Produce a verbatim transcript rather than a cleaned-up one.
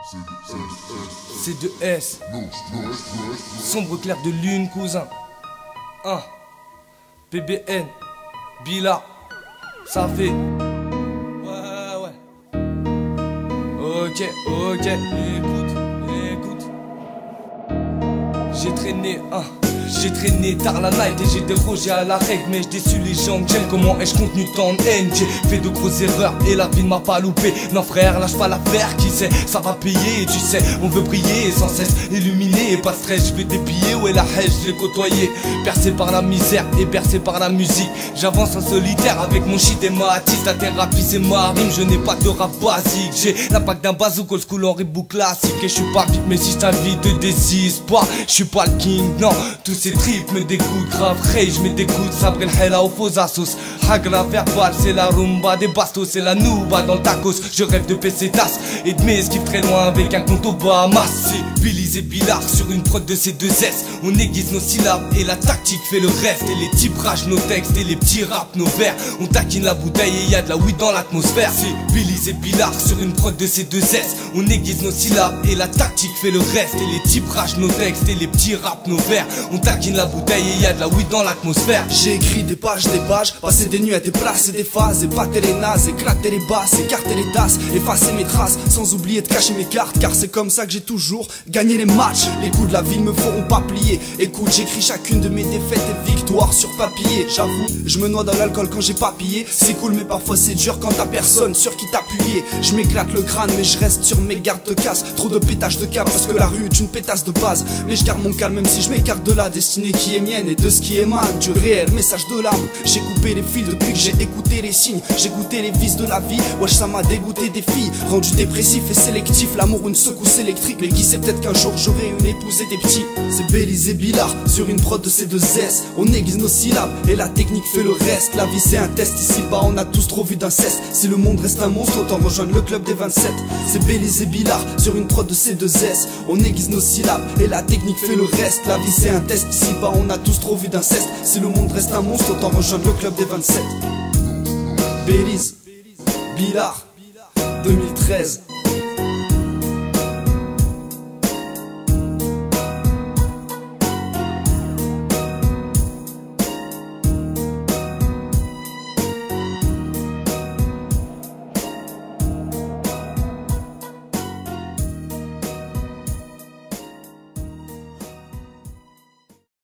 C deux S. Sombre clair de lune, cousin. un. P B N. Bila. Ça fait. Ouais, ouais. Ok, ok. Écoute, écoute. J'ai traîné, un. J'ai traîné tard la night et j'ai dérogé à la règle. Mais je déçu les gens que j'aime. Comment ai-je contenu tant de haine? J'ai fait de grosses erreurs et la vie ne m'a pas loupé. Non frère, lâche pas l'affaire, qui sait, ça va payer. Tu sais, on veut briller sans cesse, illuminé. Pas de stress, je vais dépiller. Ouais la haine, je l'ai côtoyé. Percé par la misère et bercé par la musique. J'avance en solitaire avec mon shit et ma hâtisse. La thérapie c'est ma rime, je n'ai pas de rap basique. J'ai l'impact d'un bazooka, old school en reboot classique. Et je suis pas vite, mais si je t'invite de désespoir, je suis pas le king, non. Tous ces tripes me dégoûtent, grave rage me dégoûte. Sabre el hela au faux assos. Hagra verbal, c'est la rumba des bastos, c'est la nouba dans le tacos. Je rêve de pesetas et de mes esquives très loin avec un compte au Bahamas. C'est Billy et Billard sur une prod de C deux S. On aiguise nos syllabes et la tactique fait le reste. Et les types rachent nos textes et les petits rappent nos vers. On taquine la bouteille et y a de la weed dans l'atmosphère. C'est Billy et Billard sur une prod de C deux S. On aiguise nos syllabes et la tactique fait le reste. Et les types rachent nos textes et les petits rappent nos vers. On taquine la bouteille et y a de la weed dans l'atmosphère. J'ai écrit des pages, des pages, passé des nuits à déplacer des phases, épater les nazes, éclater les basses, écarter les tasses, effacer mes traces, sans oublier de cacher mes cartes, car c'est comme ça que j'ai toujours gagné les matchs. Les coups de la vie me feront pas plier. Écoute, j'écris chacune de mes défaites et victoires sur papier. J'avoue, je me noie dans l'alcool quand j'ai pas pillé. C'est cool mais parfois c'est dur quand t'as personne sur qui t'appuyer. Je m'éclate le crâne mais je reste sur mes gardes de casse. Trop de pétage de câble parce que la rue est une pétasse de base. Mais je garde mon calme même si je m'écarte de la destinée qui est mienne et de ce qui émane du réel message de l'âme. J'ai coupé les fils depuis que j'ai écouté les signes. J'ai goûté les vices de la vie. Wesh, ça m'a dégoûté des filles. Rendu dépressif et sélectif, l'amour une secousse électrique. Mais qui sait, peut-être qu'un jour j'aurai une épouse et des petits. C'est Belize et Billard sur une prod de C deux S. On aiguise nos syllabes et la technique fait le reste. La vie c'est un test, ici bas on a tous trop vu d'inceste. Si le monde reste un monstre, autant rejoindre le club des vingt-sept. C'est Belize et Billard sur une prod de C deux S. On aiguise nos syllabes et la technique fait le reste. La vie c'est un test, ici bas on a tous trop vu d'inceste. Si le monde reste un monstre, autant rejoindre le club des vingt-sept. Belize, Billard, deux mille treize.